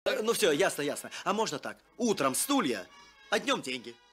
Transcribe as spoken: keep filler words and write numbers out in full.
Ну все, ясно, ясно. А можно так? Утром стулья, а днем деньги.